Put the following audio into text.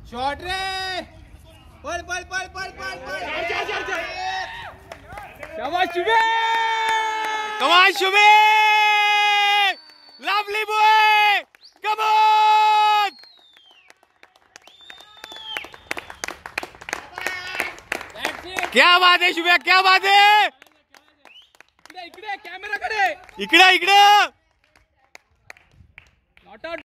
shot रे पळ पळ पळ पळ पळ पळ शाबाश शुभे कम ऑन शुभे लवली बॉय कम ऑन क्या बात है शुभे क्या बात है इकडे कॅमेराकडे इकडे